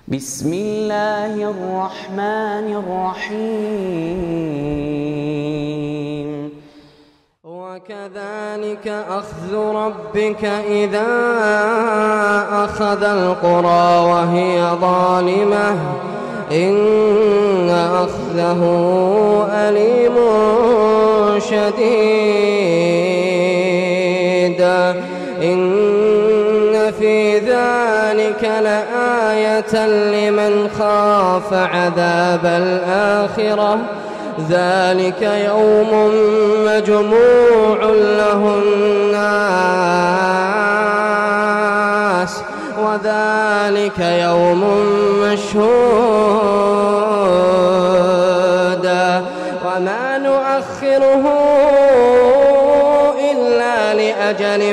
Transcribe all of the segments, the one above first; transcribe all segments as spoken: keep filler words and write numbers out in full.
بسم الله الرحمن الرحيم وكذلك أخذ ربك إذا أخذ القرى وهي ظالمة إن أخذه أليم شديد إن في ذلك لآية لمن خاف عذاب الآخرة ذلك يوم مجموع له الناس وذلك يوم مشهود وما نؤخره إلا لأجل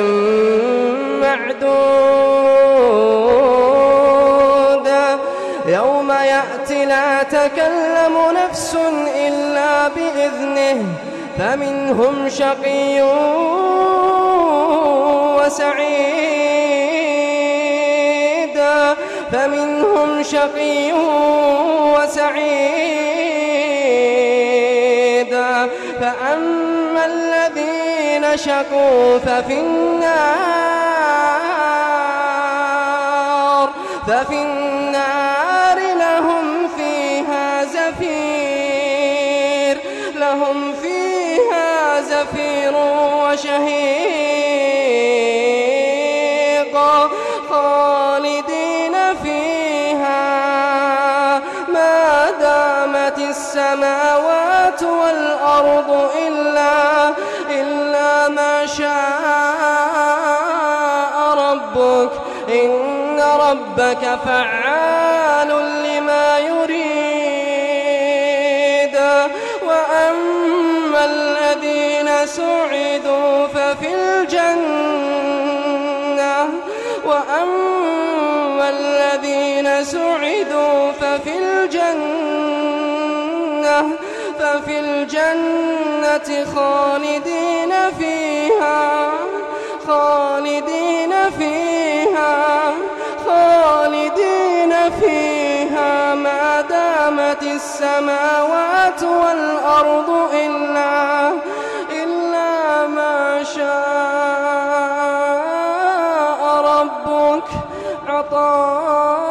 معدود يوم يأتي لا تكلم نفس إلا بإذنه فمنهم شقي وسعيد فمنهم شقي وسعيد فأما الذين شقوا ففي النار ففي النار لهم فيها زفير لهم فيها زفير وشهيق خالدين فيها ما دامت السماوات والأرض إلا إلا ما شاء ربك إن ربك فعال لما يريد وأما الذين سعدوا ففي الجنة وأما الذين سعدوا ففي الجنة ففي الجنة خالدين فيها خالدين فيها خالدين فيها ما دامت السماوات والأرض إلا إلا ما شاء ربك عطاء